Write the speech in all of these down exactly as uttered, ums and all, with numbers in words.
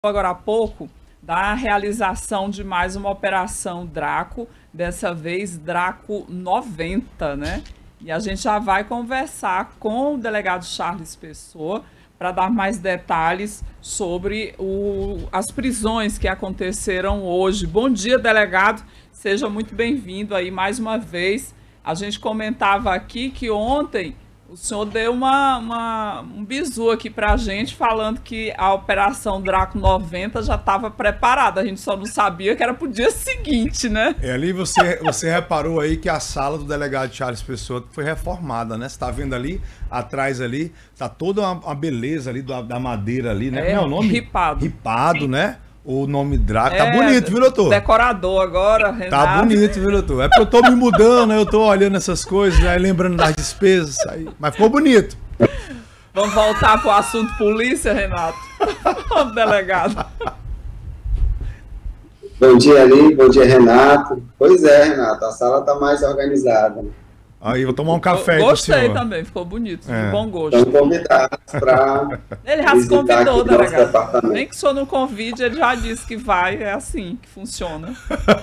agora há pouco da realização de mais uma operação Draco, dessa vez Draco noventa, né? E a gente já vai conversar com o delegado Charles Pessoa para dar mais detalhes sobre o, as prisões que aconteceram hoje. Bom dia, delegado. Seja muito bem-vindo aí mais uma vez. A gente comentava aqui que ontem o senhor deu uma, uma, um bizu aqui para a gente, falando que a Operação Draco noventa já estava preparada. A gente só não sabia que era para o dia seguinte, né? É, ali você, você reparou aí que a sala do delegado Charles Pessoa foi reformada, né? Você tá vendo ali, atrás ali, tá toda uma, uma beleza ali do, da madeira ali, né? É, Como é o nome? Ripado. Ripado, né? O nome Draco. É, tá bonito, viu, doutor? Decorador agora, Renato. Tá bonito, viu, doutor? É porque eu tô me mudando, eu tô olhando essas coisas, aí lembrando das despesas, aí. Mas ficou bonito. Vamos voltar pro assunto polícia, Renato? Vamos, delegado. Bom dia, Ali. Bom dia, Renato. Pois é, Renato, a sala tá mais organizada. Aí, vou tomar um café aí. Gostei também, ficou bonito, é. de bom gosto. Estão convidados para. Ele já se convidou, delegado. Nem que o senhor não convide, ele já disse que vai, é assim que funciona.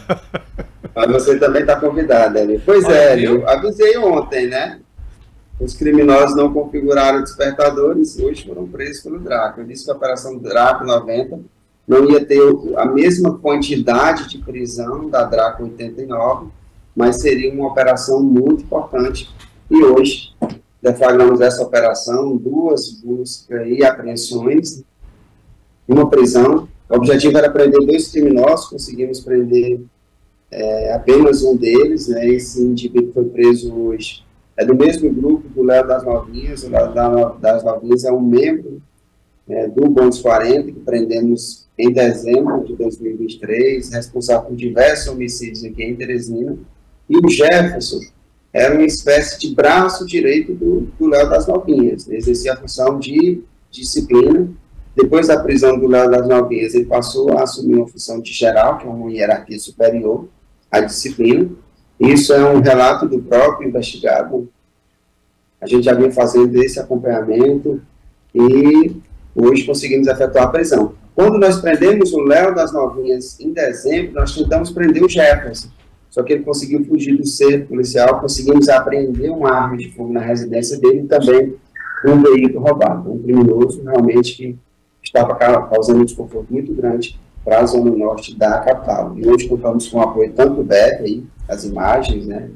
Mas você também está convidado, Ali. Pois Olha, é, viu? Eu avisei ontem, né? Os criminosos não configuraram despertadores, hoje foram presos pelo Draco. Eu disse que a Operação Draco noventa não ia ter a mesma quantidade de prisão da Draco oitenta e nove, mas seria uma operação muito importante. E hoje deflagramos essa operação, duas buscas e apreensões, uma prisão. O objetivo era prender dois criminosos, conseguimos prender é, apenas um deles, né? Esse indivíduo foi preso hoje. É do mesmo grupo do Léo das Novinhas. O Léo das Novinhas é um membro é, do Bônus quarenta, que prendemos em dezembro de dois mil e vinte e três, responsável por diversos homicídios aqui em Teresina. E o Jefferson era uma espécie de braço direito do, do Léo das Novinhas. Ele exercia a função de disciplina. Depois da prisão do Léo das Novinhas, ele passou a assumir uma função de geral, que é uma hierarquia superior à disciplina. Isso é um relato do próprio investigado. A gente já vinha fazendo esse acompanhamento e hoje conseguimos efetuar a prisão. Quando nós prendemos o Léo das Novinhas em dezembro, nós tentamos prender o Jefferson. Só que ele conseguiu fugir do cerco policial, conseguimos apreender uma arma de fogo na residência dele e também um veículo roubado. Um criminoso realmente que estava causando um desconforto muito grande para a zona norte da capital. E hoje contamos com o apoio tanto do B E P, aí, as imagens, né,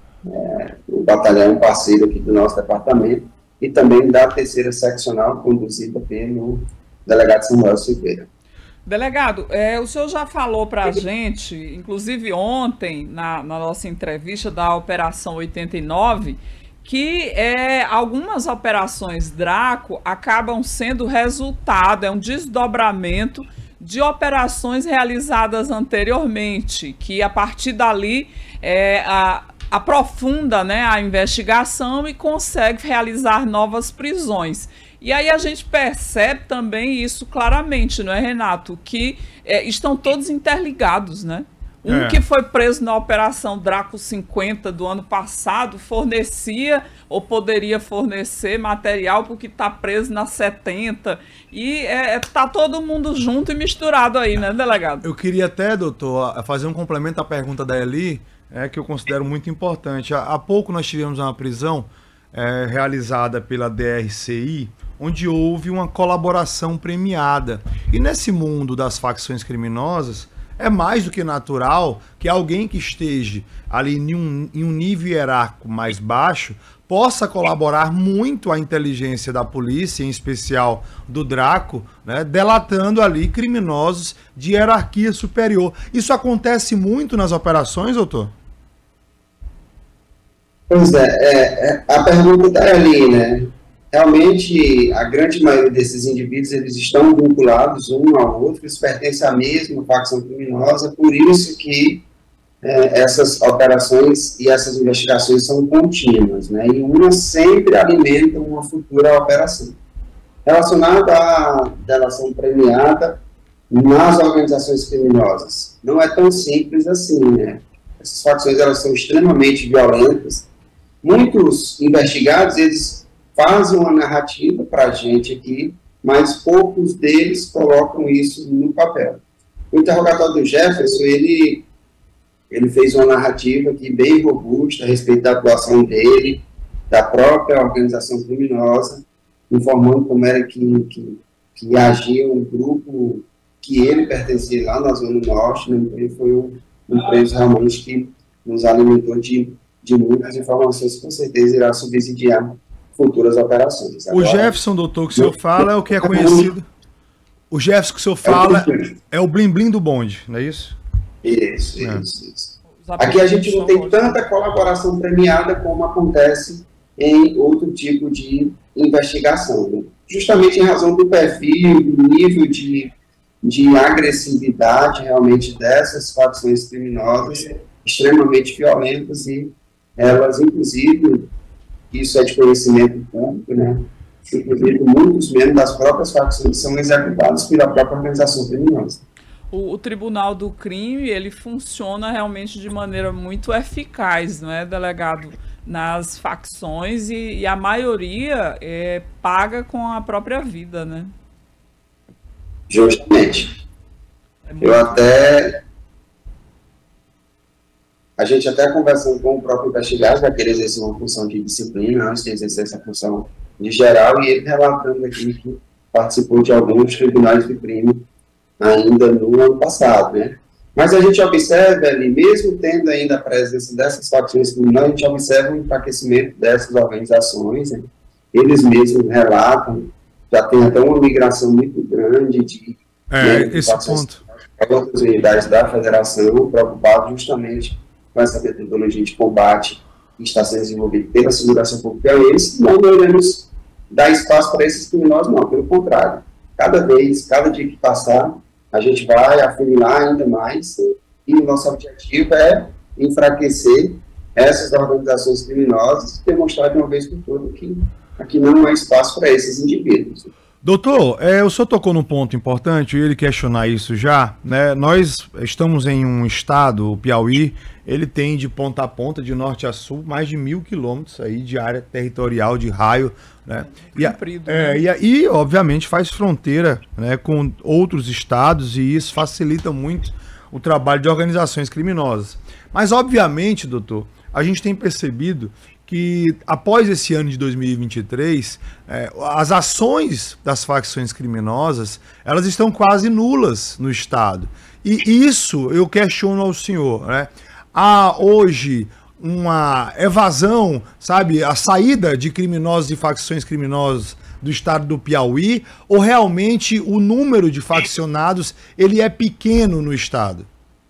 é, o batalhão parceiro aqui do nosso departamento, e também da terceira seccional, conduzida pelo delegado Samuel Silveira. Delegado, é, o senhor já falou para a gente, inclusive ontem, na, na nossa entrevista da Operação oitenta e nove, que é, algumas operações Draco acabam sendo resultado, é um desdobramento de operações realizadas anteriormente, que a partir dali é, a, aprofunda, né, a investigação e consegue realizar novas prisões. E aí a gente percebe também isso claramente, não é, Renato? Que é, estão todos interligados, né? Um é. que foi preso na Operação Draco cinquenta do ano passado fornecia ou poderia fornecer material porque está preso na setenta. E está é, todo mundo junto e misturado aí, né, delegado? Eu queria até, doutor, fazer um complemento à pergunta da Eli, é, que eu considero muito importante. Há, há pouco nós tivemos uma prisão é, realizada pela D R C I, onde houve uma colaboração premiada. E nesse mundo das facções criminosas, é mais do que natural que alguém que esteja ali em um, em um nível hierárquico mais baixo possa colaborar muito à inteligência da polícia, em especial do Draco, né, delatando ali criminosos de hierarquia superior. Isso acontece muito nas operações, doutor? Pois é, é, é a pergunta está ali, né? Realmente, a grande maioria desses indivíduos, eles estão vinculados um ao outro, eles pertencem à mesma facção criminosa, por isso que é, essas operações e essas investigações são contínuas, né? E uma sempre alimenta uma futura operação. Relacionada à delação premiada nas organizações criminosas, não é tão simples assim, né? Essas facções, elas são extremamente violentas. Muitos investigados, eles fazem uma narrativa para a gente aqui mas poucos deles colocam isso no papel. O interrogatório do Jefferson, ele, ele fez uma narrativa aqui bem robusta a respeito da atuação dele, da própria organização criminosa, informando como era que, que, que agia um grupo que ele pertencia lá na Zona Norte, né? Ele foi um, um preso realmente que nos alimentou de, de muitas informações que com certeza irá subsidiar futuras operações. Agora, o Jefferson, doutor, que o senhor fala é o que é conhecido... O Jefferson que o senhor fala é o blim-blim do bonde, não é isso? Isso, é. isso, isso. Aqui a gente não tem tanta colaboração premiada como acontece em outro tipo de investigação, né? Justamente em razão do perfil, do nível de, de agressividade realmente dessas facções criminosas, extremamente violentas, e elas, inclusive, isso é de conhecimento público, né? Inclusive, muitos membros das próprias facções são executados pela própria organização criminosa. O, o Tribunal do Crime, ele funciona realmente de maneira muito eficaz, não é, delegado? Nas facções, e, e a maioria é, paga com a própria vida, né? Justamente. É Eu até... A gente até conversando com o próprio investigado, vai querer exercer uma função de disciplina antes de exercer essa função de geral, e ele relatando aqui que participou de alguns tribunais de crime ainda no ano passado, né? Mas a gente observa ali, mesmo tendo ainda a presença dessas facções criminosas, a gente observa o enfraquecimento dessas organizações, né? Eles mesmos relatam, já tem até uma migração muito grande de, é, né, de esse ponto. Outras unidades da federação, preocupados justamente com essa metodologia de combate que está sendo desenvolvida pela segurança pública. Eles não devemos dar espaço para esses criminosos, não, pelo contrário. Cada vez, cada dia que passar, a gente vai afunilar ainda mais, e o nosso objetivo é enfraquecer essas organizações criminosas e demonstrar de uma vez por todas que aqui não há espaço para esses indivíduos. Doutor, é, o senhor tocou num ponto importante, ele questionar isso já, né? Nós estamos em um estado, o Piauí, ele tem de ponta a ponta, de norte a sul, mais de mil quilômetros aí de área territorial, de raio, né? E, Comprido, é, né? e, e, obviamente, faz fronteira, né, com outros estados, e isso facilita muito o trabalho de organizações criminosas. Mas, obviamente, doutor, a gente tem percebido que após esse ano de dois mil e vinte e três, é, as ações das facções criminosas, elas estão quase nulas no estado. E isso eu questiono ao senhor, né? Há hoje uma evasão, sabe, a saída de criminosos e facções criminosas do estado do Piauí, ou realmente o número de faccionados ele é pequeno no estado?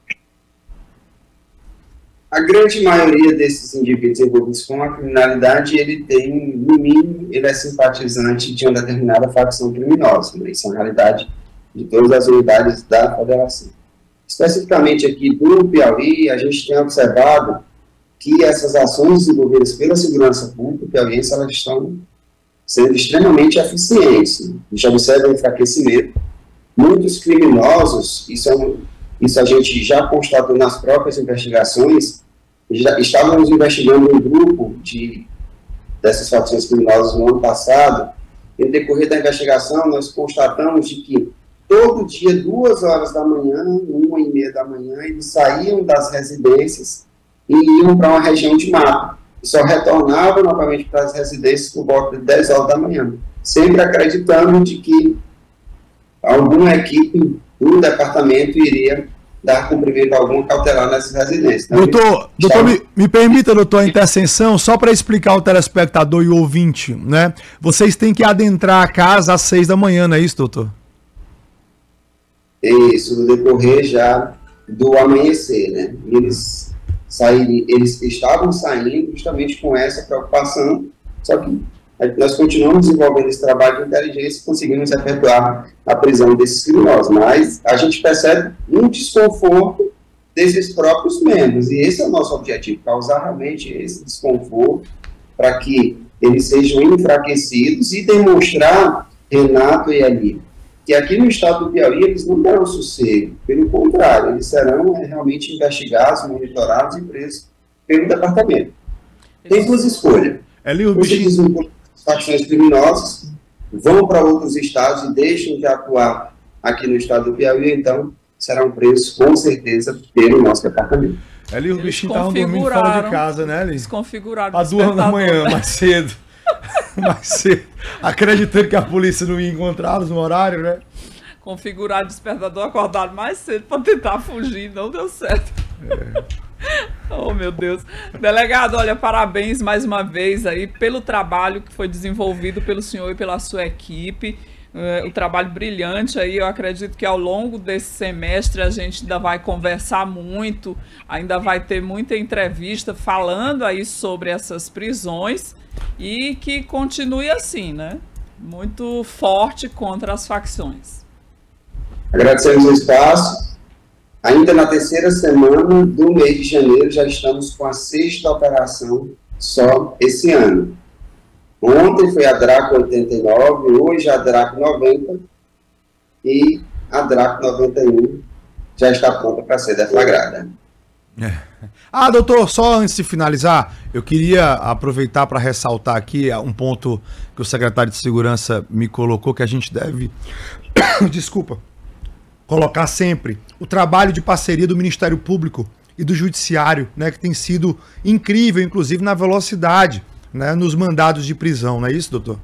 A grande maioria desses indivíduos envolvidos com a criminalidade, ele tem, no mínimo, ele é simpatizante de uma determinada facção criminosa, né? Isso é a realidade de todas as unidades da federação. Especificamente aqui do Piauí, a gente tem observado que essas ações desenvolvidas pela segurança pública piauiense, elas estão sendo extremamente eficientes. A gente observa o enfraquecimento. Muitos criminosos, isso, é um, isso a gente já constatou nas próprias investigações, já estávamos investigando um grupo de, dessas facções criminosas no ano passado. No decorrer da investigação, nós constatamos de que todo dia, duas horas da manhã, uma e meia da manhã, eles saíam das residências e iam para uma região de mato. E só retornavam novamente para as residências por volta de dez horas da manhã, sempre acreditando de que alguma equipe do departamento iria dar cumprimento a algum cautelar nessas residências. Então, doutor, doutor me, me permita, doutor, a intercessão, só para explicar ao telespectador e o ouvinte, né? Vocês têm que adentrar a casa às seis da manhã, não é isso, doutor? Isso, no decorrer já do amanhecer, né? Eles, saíram, eles estavam saindo justamente com essa preocupação, só que nós continuamos desenvolvendo esse trabalho de inteligência e conseguimos efetuar a prisão desses criminosos, mas a gente percebe um desconforto desses próprios membros, e esse é o nosso objetivo, causar realmente esse desconforto para que eles sejam enfraquecidos e demonstrar, Renato e Eli, que aqui no estado do Piauí eles não darão sossego, pelo contrário, eles serão é, realmente investigados, monitorados e presos pelo departamento. Tem duas escolhas. Eli, o facções criminosas, vão para outros estados e deixam de atuar aqui no estado do Piauí, então serão presos com certeza pelo nosso departamento. Ali os bichinhos estavam dormindo fora de casa, né, Ali? Desconfiguraram. Às duas da manhã, mais cedo. mais cedo. Acreditando que a polícia não ia encontrá-los no horário, né? Configurar despertador, acordado mais cedo para tentar fugir, não deu certo. É. Oh, meu Deus. Delegado, olha, parabéns mais uma vez aí pelo trabalho que foi desenvolvido pelo senhor e pela sua equipe. Uh, o trabalho brilhante aí, eu acredito que ao longo desse semestre a gente ainda vai conversar muito, ainda vai ter muita entrevista falando aí sobre essas prisões e que continue assim, né? Muito forte contra as facções. Agradecemos o espaço. Ainda na terceira semana do mês de janeiro, já estamos com a sexta operação só esse ano. Ontem foi a Draco oitenta e nove, hoje a Draco noventa e a Draco noventa e um já está pronta para ser deflagrada. É. Ah, doutor, só antes de finalizar, eu queria aproveitar para ressaltar aqui um ponto que o secretário de Segurança me colocou, que a gente deve... Desculpa. Colocar sempre o trabalho de parceria do Ministério Público e do Judiciário, né, que tem sido incrível, inclusive na velocidade, né, nos mandados de prisão, não é isso, doutor?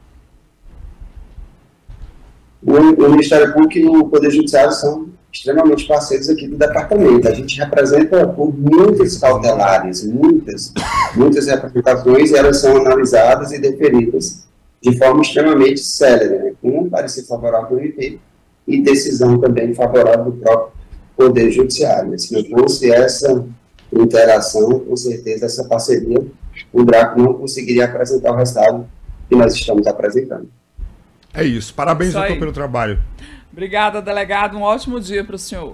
O, o Ministério Público e o Poder Judiciário são extremamente parceiros aqui do departamento. A gente representa por muitas cautelares, muitas, muitas representações, e elas são analisadas e deferidas de forma extremamente célere, né, com um parecer favorável do M P e decisão também favorável do próprio Poder Judiciário. Se não fosse essa interação, com certeza essa parceria, o Draco não conseguiria apresentar o resultado que nós estamos apresentando. É isso. Parabéns, isso doutor, pelo trabalho. Obrigada, delegado. Um ótimo dia para o senhor.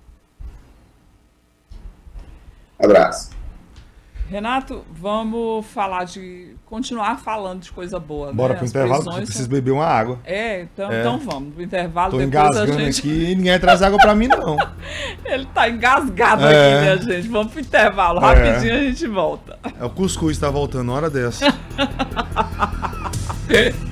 Abraço. Renato, vamos falar de... continuar falando de coisa boa. Bora né? pro intervalo, porque eu preciso beber uma água. É, então, é. então vamos pro intervalo. Tô engasgando a gente... aqui e ninguém traz água pra mim, não. Ele tá engasgado é. aqui, né, gente? Vamos pro intervalo. É. Rapidinho a gente volta. É o cuscuz tá voltando, hora dessa.